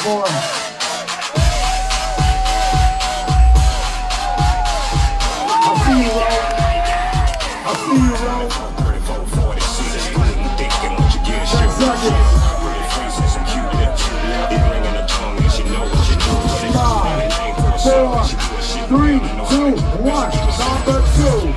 more. I see you, Ro. I see you, Ro. 10 seconds. 5, 4, 3, 2, 1. Number 2.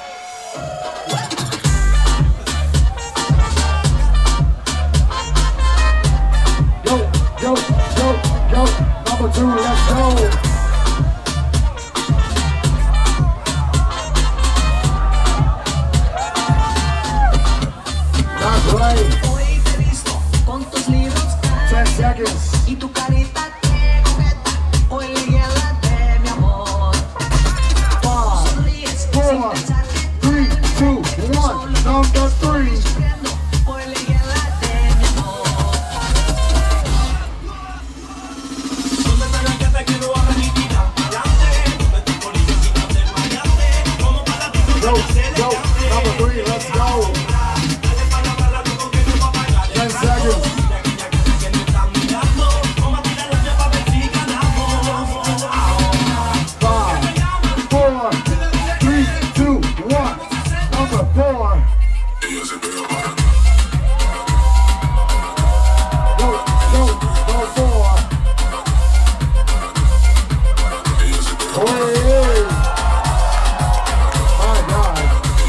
Go, number 2, let's go. Not play. 10 seconds. Y tu carita que coqueta, hoy le llévate mi amor. 5, 4, 3, 2, 1. Number 3. Hoy le llévate mi amor. Go, number 3, let's go. 10 seconds. 5, 4, 3, 2, 1. Number 4. Go 4. Hey. My God.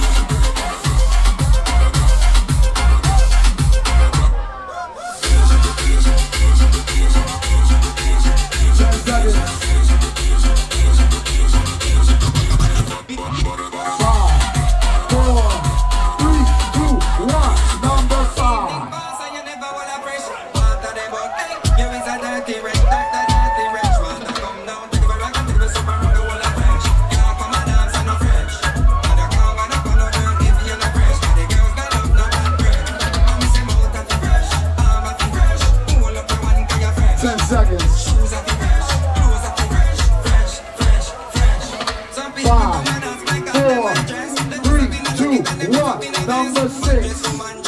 10 seconds. 5, 4, 3, 2, 1. Number 5. Seconds. 5, 4, 3, 2, 1. Number 6.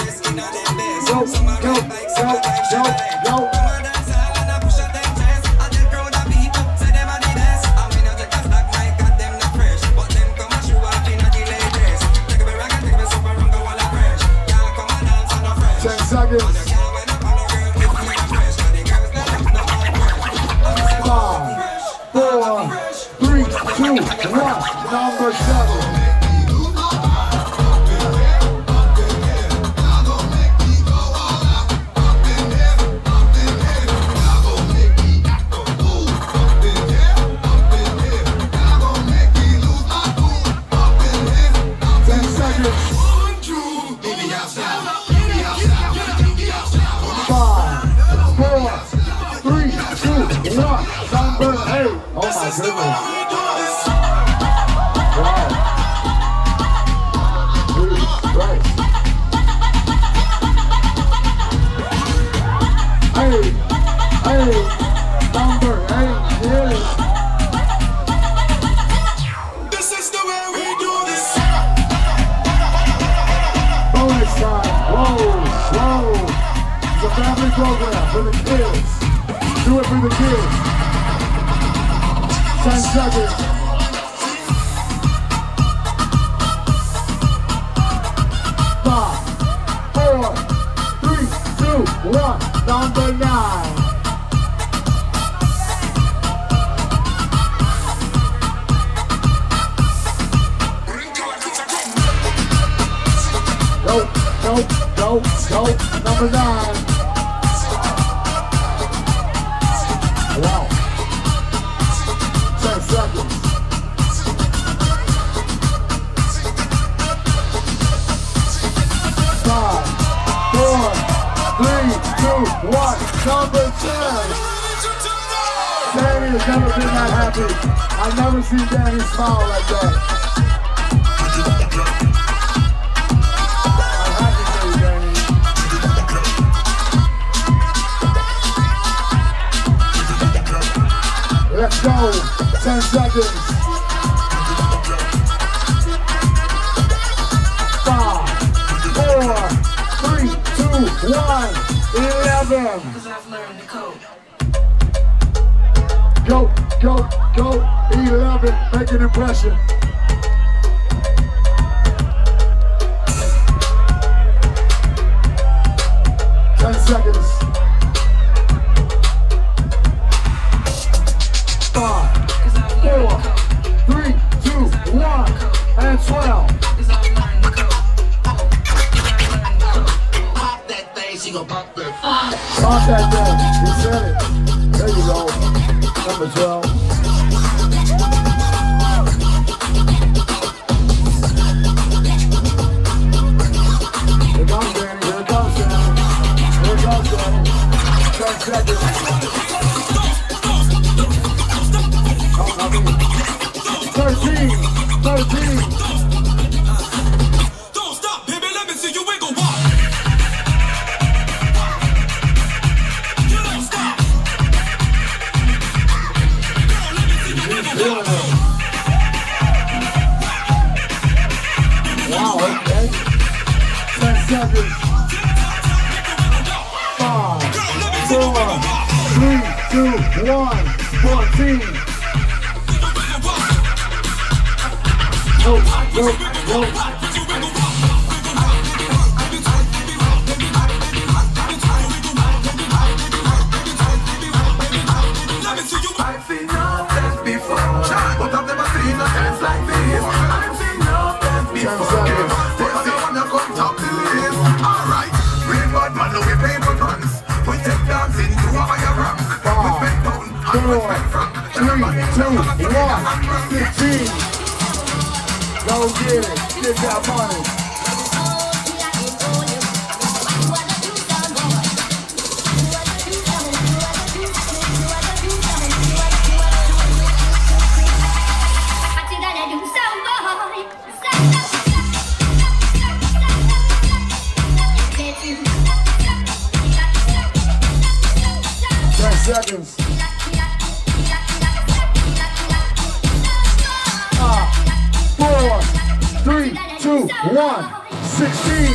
Go. 10 seconds. 5, 4, 3, 2, 1. Number 7. Number 8. Oh my goodness. Wow. Jesus Christ. Hey. Number 8. Yeah. This is the way we do this. Bonus time. Whoa. It's a family program for the kids. Do it for the kids. 10 seconds. 5, 4, 3, 2, 1. Number 9. Go. Number 9. Wow. 10 seconds. 5, 4, 3, 2, 1. Number 10. Danny has never been that happy. I've never seen Danny smile like that. Let's go. 10 seconds. 5, 4, 3, 2, 1. 11. Because I've learned the code. Go, go, go. 11, make an impression. Seconds. 5, 4, 3, 2, 1, and 12. Pop that thing, she gon' pop that. Pop that thing. You said it. There you go. Number 12. Here comes Danny. Here comes Danny. Here comes Danny. 10 seconds. Oh, 13. 13. Don't stop, baby, let me see you wiggle walk. You don't stop. Girl, let me see you wiggle walk. Wow, okay. 10 seconds. 5, 4, 3, 2, 1, 14. Go, go, go. I've seen no dance before, but I've never seen a dance like this. I've seen no dance before. What's the one that come top to this? Alright, we bad man, we paper guns. We take dancing to a higher rank. We spend pound and we spend franc. 3, 2, 1, 15. Go get it. Get that money. Seconds. 5, 4, 3, 2, 1, 16.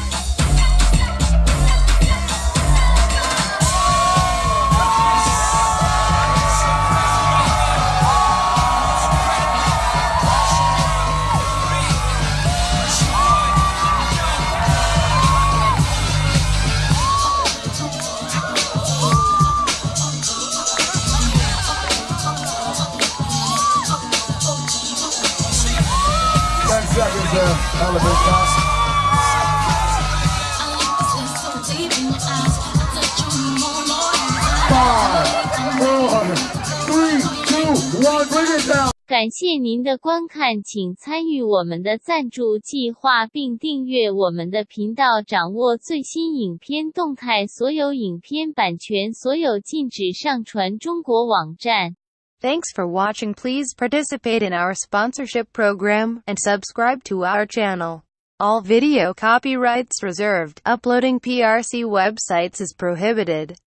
Seconds there, Elevate Boss. 5, 4, 3, 2, 1, bring it down. 感谢您的观看，请参与我们的赞助计划并订阅我们的频道，掌握最新影片动态。所有影片版权所有禁止上传中国网站。 Thanks for watching. Please participate in our sponsorship program and subscribe to our channel. All video copyrights reserved. Uploading PRC websites is prohibited.